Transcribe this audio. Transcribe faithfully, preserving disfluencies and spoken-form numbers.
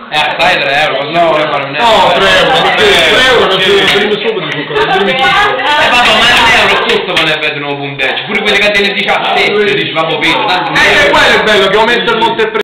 Eh, stai tre euro, così non vuole fare un euro. No, tre euro, tre euro non ci prima sopra di zucchero, non mi Eh vabbè, ma un euro tutto non è vedono punteggio, pure quelle catene diciassette, dici vabbè, vedo, tanto... Eh, quello è bello, che aumenta il monte